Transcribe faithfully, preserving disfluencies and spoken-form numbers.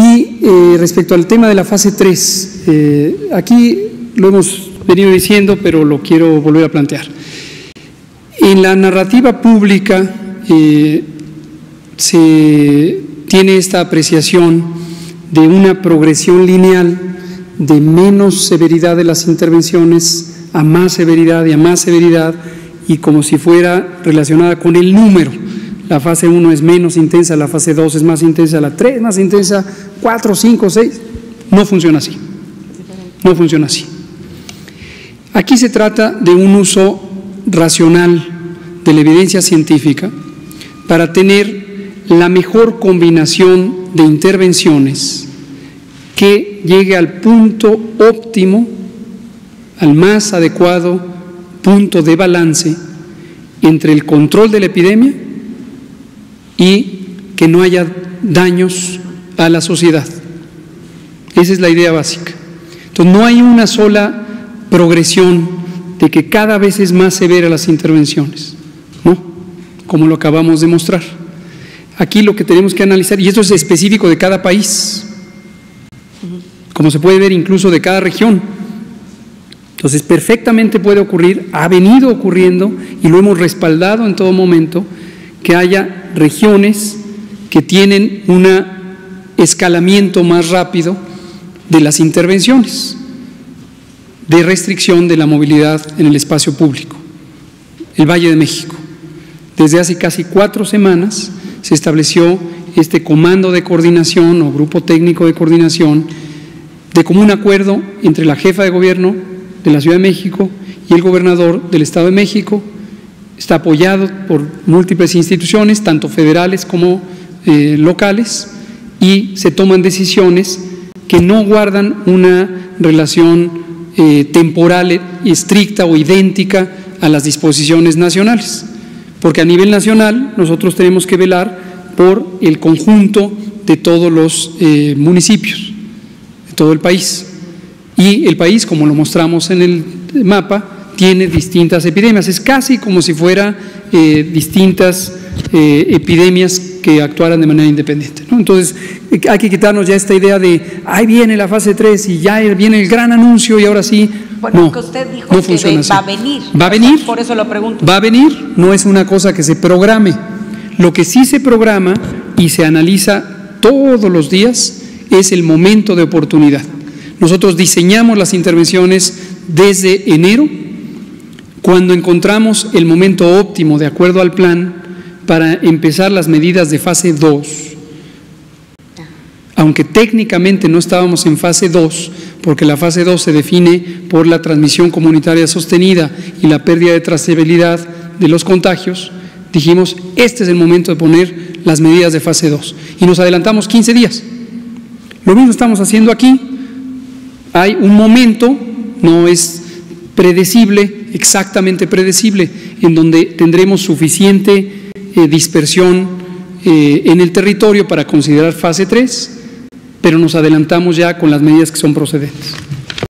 Y eh, respecto al tema de la fase tres, eh, aquí lo hemos venido diciendo, pero lo quiero volver a plantear. En la narrativa pública eh, se tiene esta apreciación de una progresión lineal de menos severidad de las intervenciones a más severidad y a más severidad, y como si fuera relacionada con el número. La fase uno es menos intensa, la fase dos es más intensa, la tres es más intensa, cuatro, cinco, seis. No funciona así. No funciona así. Aquí se trata de un uso racional de la evidencia científica para tener la mejor combinación de intervenciones que llegue al punto óptimo, al más adecuado punto de balance entre el control de la epidemia y que no haya daños a la sociedad. Esa es la idea básica. Entonces, no hay una sola progresión de que cada vez es más severa las intervenciones, ¿no? Como lo acabamos de mostrar. Aquí lo que tenemos que analizar, y esto es específico de cada país, como se puede ver incluso de cada región. Entonces, perfectamente puede ocurrir, ha venido ocurriendo y lo hemos respaldado en todo momento, que haya regiones que tienen un escalamiento más rápido de las intervenciones de restricción de la movilidad en el espacio público. El Valle de México. Desde hace casi cuatro semanas se estableció este comando de coordinación o grupo técnico de coordinación de común acuerdo entre la jefa de gobierno de la Ciudad de México y el gobernador del Estado de México. Está apoyado por múltiples instituciones, tanto federales como eh, locales, y se toman decisiones que no guardan una relación eh, temporal estricta o idéntica a las disposiciones nacionales, porque a nivel nacional nosotros tenemos que velar por el conjunto de todos los eh, municipios, de todo el país, y el país, como lo mostramos en el mapa, tiene distintas epidemias. Es casi como si fuera eh, distintas eh, epidemias que actuaran de manera independiente, ¿no? Entonces, hay que quitarnos ya esta idea de ahí viene la fase tres y ya viene el gran anuncio y ahora sí. Bueno, no, que usted dijo no que funciona de, va a así. venir. Va a venir. Por eso lo pregunto. Va a venir, no es una cosa que se programe. Lo que sí se programa y se analiza todos los días es el momento de oportunidad. Nosotros diseñamos las intervenciones desde enero, cuando encontramos el momento óptimo de acuerdo al plan para empezar las medidas de fase dos. Aunque técnicamente no estábamos en fase dos, porque la fase dos se define por la transmisión comunitaria sostenida y la pérdida de trazabilidad de los contagios, dijimos, este es el momento de poner las medidas de fase dos. Y nos adelantamos quince días. Lo mismo estamos haciendo aquí. Hay un momento, no es predecible, exactamente predecible, en donde tendremos suficiente eh, dispersión eh, en el territorio para considerar fase tres, pero nos adelantamos ya con las medidas que son procedentes.